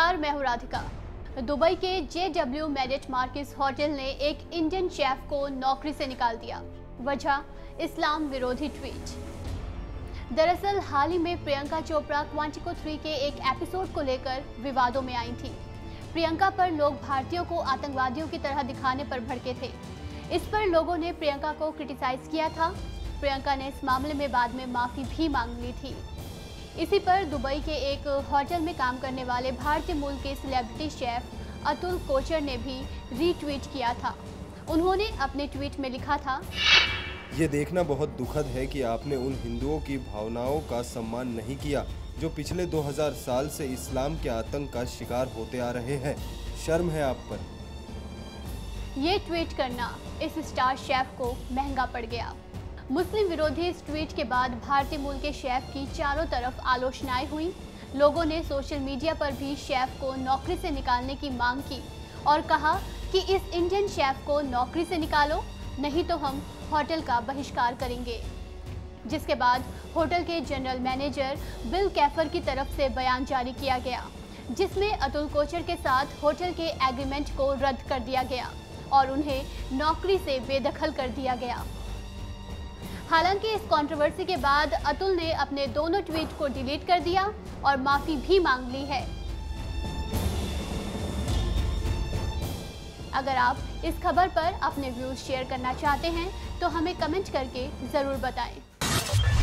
नमस्कार, मैं हूँ राधिका। दुबई के JW मैरियट मार्किस होटल ने एक इंडियन शेफ को नौकरी से निकाल दिया। वजह इस्लाम विरोधी ट्वीट। दरअसल हाल ही में प्रियंका चोपड़ा क्वांटिको 3 के एक एपिसोड को लेकर विवादों में आई थी। प्रियंका पर लोग भारतीयों को आतंकवादियों की तरह दिखाने पर भड़के थे। इस पर लोगों ने प्रियंका को क्रिटिसाइज किया था। प्रियंका ने इस मामले में बाद में माफी भी मांग ली थी। इसी पर दुबई के एक होटल में काम करने वाले भारतीय मूल के सेलिब्रिटी शेफ अतुल कोचर ने भी रीट्वीट किया था। उन्होंने अपने ट्वीट में लिखा था, ये देखना बहुत दुखद है कि आपने उन हिंदुओं की भावनाओं का सम्मान नहीं किया जो पिछले 2000 साल से इस्लाम के आतंक का शिकार होते आ रहे हैं। शर्म है आप पर। ये ट्वीट करना इस स्टार शेफ को महंगा पड़ गया। मुस्लिम विरोधी इस ट्वीट के बाद भारतीय मूल के शेफ की चारों तरफ आलोचनाएं हुई। लोगों ने सोशल मीडिया पर भी शेफ को नौकरी से निकालने की मांग की और कहा कि इस इंडियन शेफ को नौकरी से निकालो, नहीं तो हम होटल का बहिष्कार करेंगे। जिसके बाद होटल के जनरल मैनेजर बिल कैफर की तरफ से बयान जारी किया गया, जिसमें अतुल कोचर के साथ होटल के एग्रीमेंट को रद्द कर दिया गया और उन्हें नौकरी से बेदखल कर दिया गया। हालांकि इस कंट्रोवर्सी के बाद अतुल ने अपने दोनों ट्वीट को डिलीट कर दिया और माफी भी मांग ली है। अगर आप इस खबर पर अपने व्यूज शेयर करना चाहते हैं तो हमें कमेंट करके जरूर बताएं।